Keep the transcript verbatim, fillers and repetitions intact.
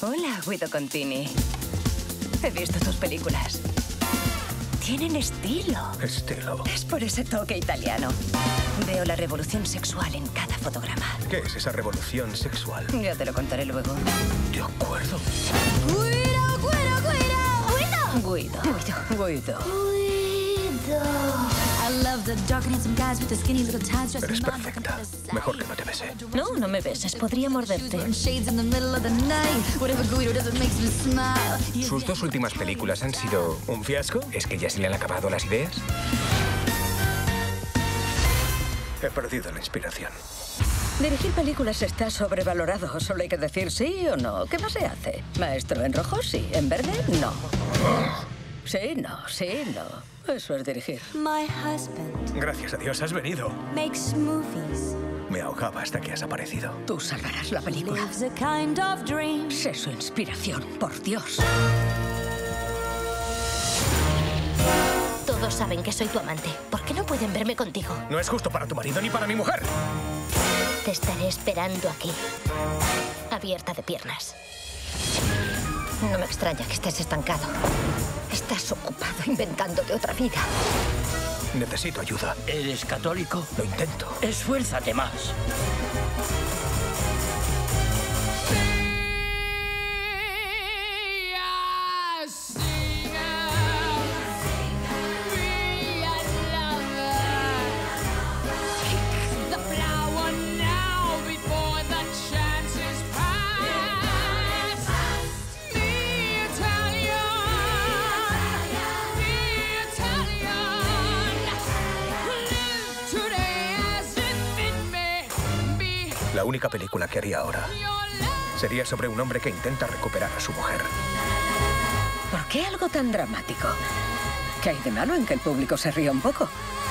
Hola, Guido Contini. He visto tus películas. Tienen estilo. Estilo. Es por ese toque italiano. Veo la revolución sexual en cada fotograma. ¿Qué es esa revolución sexual? Ya te lo contaré luego. De acuerdo. ¡Guido, Guido, Guido! ¡Guido! Guido, Guido. Eres perfecta. Mejor que no te bese. No, no me beses. Podría morderte. ¿Sus dos últimas películas han sido un fiasco? ¿Es que ya se le han acabado las ideas? He perdido la inspiración. Dirigir películas está sobrevalorado. Solo hay que decir sí o no. ¿Qué más se hace? Maestro, en rojo sí, en verde no. Sí, no, sí, no. Eso es dirigir. Gracias a Dios has venido. Makes movies. Me ahogaba hasta que has aparecido. Tú salvarás la película. Lives a kind of dream. Sé su inspiración, por Dios. Todos saben que soy tu amante. ¿Por qué no pueden verme contigo? No es justo para tu marido ni para mi mujer. Te estaré esperando aquí, abierta de piernas. No me extraña que estés estancado. Estás ocupado inventándote otra vida. Necesito ayuda. ¿Eres católico? Lo intento. Esfuérzate más. La única película que haría ahora sería sobre un hombre que intenta recuperar a su mujer. ¿Por qué algo tan dramático? ¿Qué hay de malo en que el público se ría un poco?